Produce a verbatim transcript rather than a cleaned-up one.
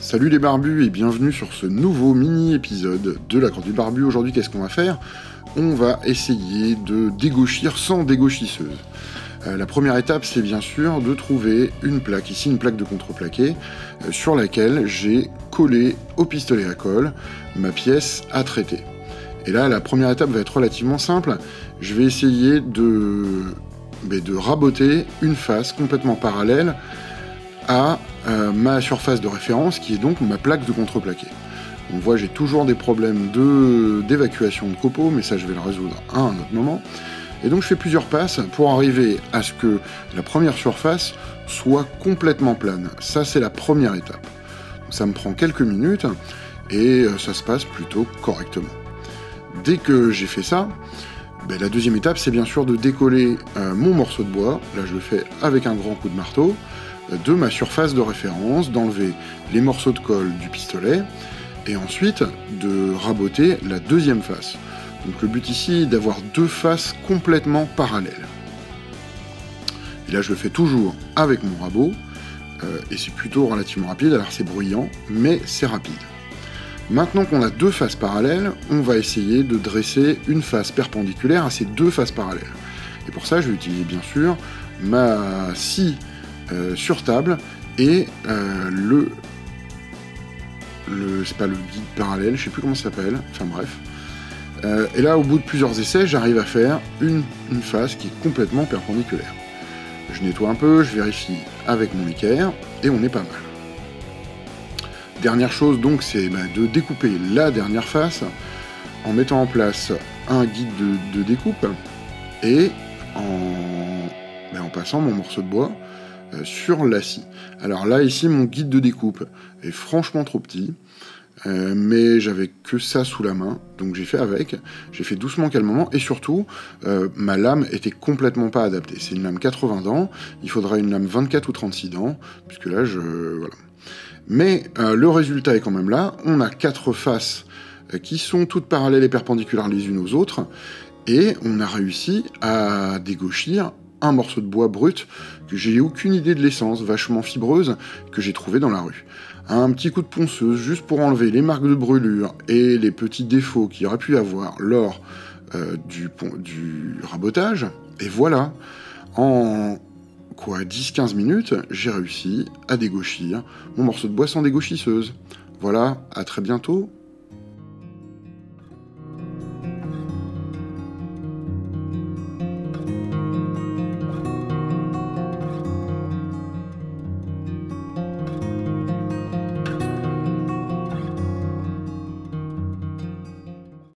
Salut les barbus et bienvenue sur ce nouveau mini-épisode de la Cour du Barbu. Aujourd'hui, qu'est-ce qu'on va faire? On va essayer de dégauchir sans dégauchisseuse. Euh, la première étape, c'est bien sûr de trouver une plaque, ici une plaque de contreplaqué, euh, sur laquelle j'ai collé au pistolet à colle ma pièce à traiter. Et là, la première étape va être relativement simple. Je vais essayer de, ben, de raboter une face complètement parallèle à euh, ma surface de référence, qui est donc ma plaque de contreplaqué. On voit, j'ai toujours des problèmes de, d'évacuation de copeaux, mais ça, je vais le résoudre à un autre moment. Et donc, je fais plusieurs passes pour arriver à ce que la première surface soit complètement plane. Ça, c'est la première étape. Donc, ça me prend quelques minutes, et euh, ça se passe plutôt correctement. Dès que j'ai fait ça, ben, la deuxième étape, c'est bien sûr de décoller euh, mon morceau de bois. Là, je le fais avec un grand coup de marteau, de ma surface de référence, d'enlever les morceaux de colle du pistolet, et ensuite de raboter la deuxième face. Donc le but ici est d'avoir deux faces complètement parallèles. Et là je le fais toujours avec mon rabot, euh, et c'est plutôt relativement rapide, alors c'est bruyant, mais c'est rapide. Maintenant qu'on a deux faces parallèles, on va essayer de dresser une face perpendiculaire à ces deux faces parallèles. Et pour ça je vais utiliser bien sûr ma scie Euh, sur table et euh, le, le c'est pas le guide parallèle, je sais plus comment ça s'appelle, enfin bref. Euh, et là, au bout de plusieurs essais, j'arrive à faire une, une face qui est complètement perpendiculaire. Je nettoie un peu, je vérifie avec mon équerre et on est pas mal. Dernière chose donc, c'est bah, de découper la dernière face en mettant en place un guide de, de découpe et en, bah, en passant mon morceau de bois Euh, sur la scie. Alors là, ici, mon guide de découpe est franchement trop petit, euh, mais j'avais que ça sous la main, donc j'ai fait avec, j'ai fait doucement, calmement, et surtout, euh, ma lame était complètement pas adaptée. C'est une lame quatre-vingts dents, il faudra une lame vingt-quatre ou trente-six dents, puisque là, je... voilà. Mais euh, le résultat est quand même là, on a quatre faces euh, qui sont toutes parallèles et perpendiculaires les unes aux autres, et on a réussi à dégauchir un morceau de bois brut que j'ai aucune idée de l'essence, vachement fibreuse, que j'ai trouvé dans la rue. Un petit coup de ponceuse juste pour enlever les marques de brûlure et les petits défauts qu'il y aurait pu avoir lors euh, du, du rabotage. Et voilà, en quoi dix à quinze minutes, j'ai réussi à dégauchir mon morceau de bois sans dégauchisseuse. Voilà, à très bientôt